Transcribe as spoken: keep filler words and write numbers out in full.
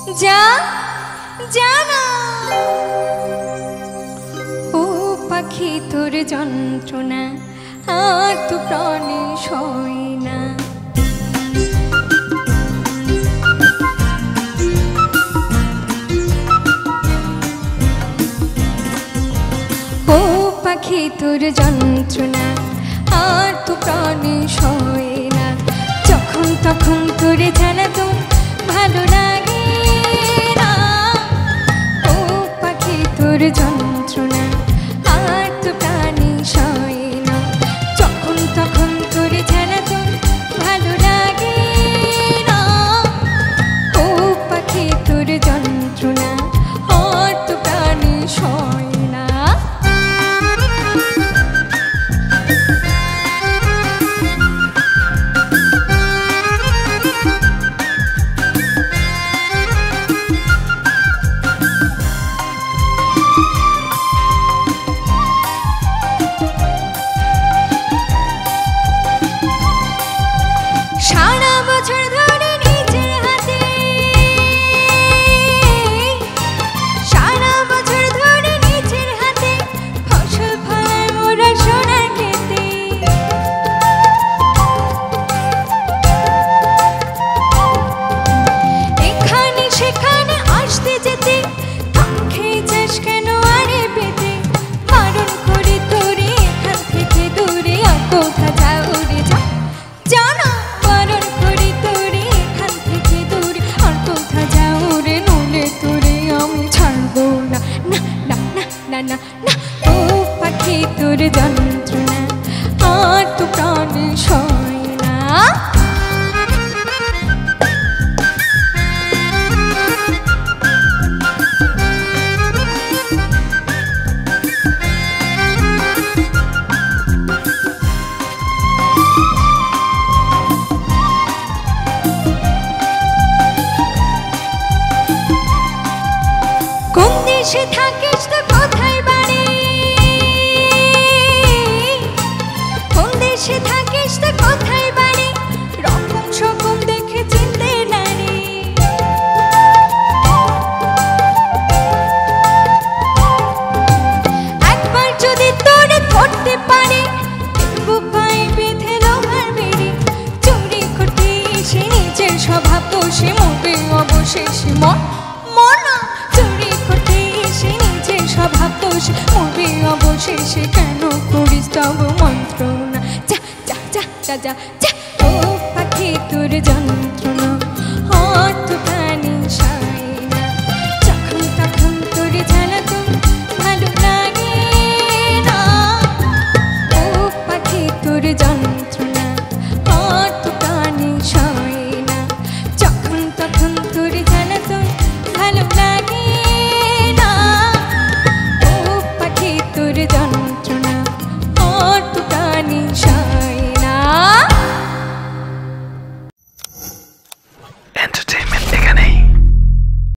যা জানা ও পাখি তোর যন্ত্রণা আর তো প্রাণে সয় না। ও পাখি তোর যন্ত্রণা আর তো প্রাণে সয় না। যখন তখন তোরে জানা তো ভালো লাগে না। ও পাখি তোর যন্ত্রণা আর তো প্রাণে সয় না। যখন তখন তোরে জানা তো ভালো লাগে না। ও পাখি তোর যন্ত্রণা আর তো প্রাণে সয় না। সারা বছর ধরে নিজের হাতে সারা বছর ধরে নিজের হাতে ফসল ফলায় মোরা সোনার খেতে। এখানে সেখানে আসতে যেতে থাম খেয়ে যাস কেন আরে পেতে। বারণ করে তোরে এখান থেকে দূরে আর কোথা যাও রে যা জানা। বারণ করে তোরে এখান থেকে দূরে আর কোথা যাও রে নলে তোরে আমি ছাড়বো না না না না না না না। ও পাখি তোর যন্ত্রণা আর তো প্রাণে সয় না। কোন দেশে থাকিস তো কোথায় বাড়ি। কোন দেশে থাকিস তো কোথায় বাড়ি। রকম সকম দেখে চিনতে নারী। একবার যদি তোরে ধরতে পারে বুক পায়ে বেঁধে লোহার বেড়ে। চুরি করতে এসে নিজের স্বভাব দোষে মরবে অবশেষে মর মনা। চুরি করতে এসে নিজের স্বভাব দোষে মরবে অবশেষে। কেন করিস তব মন্ত্রণা যা যা যা যা